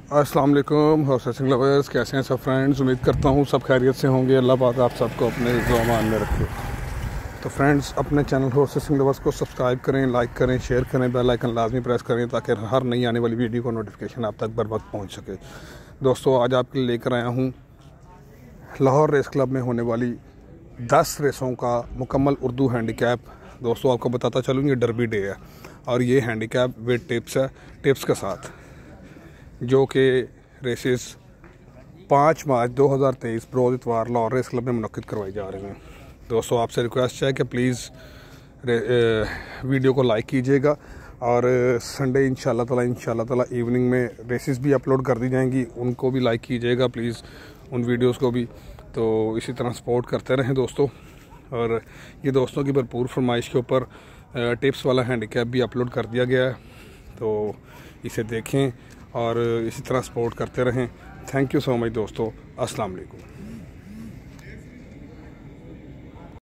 अस्सलाम वालेकुम horse racing lovers, कैसे हैं सब फ्रेंड्स। उम्मीद करता हूँ सब खैरियत से होंगे। अल्लाह पाक आप सबको अपने ज़मान में रखे। तो फ्रेंड्स, अपने चैनल हॉर्स रेसिंग लवर्स को सब्सक्राइब करें, लाइक करें, शेयर करें, बेल आइकन लाजमी प्रेस करें ताकि हर नई आने वाली वीडियो को नोटिफिकेशन आप तक बर वक्त पहुँच सके। दोस्तों, आज आपके लिए लेकर आया हूँ लाहौर रेस क्लब में होने वाली 10 रेसों का मुकम्मल उर्दू हैंडीकैप। दोस्तों, आपको बताता चलूँ, ये डर्बी डे है और ये हैंडीकैप विद टिप्स है, टिप्स के साथ, जो कि रेसेस 5 मार्च 2023 बरोज़ इतवार लाहौर रेस क्लब में मुनक्किद करवाई जा रही हैं। दोस्तों, आपसे रिक्वेस्ट है कि प्लीज़ वीडियो को लाइक कीजिएगा और संडे इंशाल्लाह ताला इवनिंग में रेसेस भी अपलोड कर दी जाएंगी, उनको भी लाइक कीजिएगा प्लीज़, उन वीडियोस को भी। तो इसी तरह सपोर्ट करते रहें दोस्तों। और ये दोस्तों की भरपूर फरमाइश के ऊपर टिप्स वाला हैंडीकैप भी अपलोड कर दिया गया है, तो इसे देखें और इसी तरह सपोर्ट करते रहें। थैंक यू सो मच दोस्तों। अस्सलाम वालेकुम।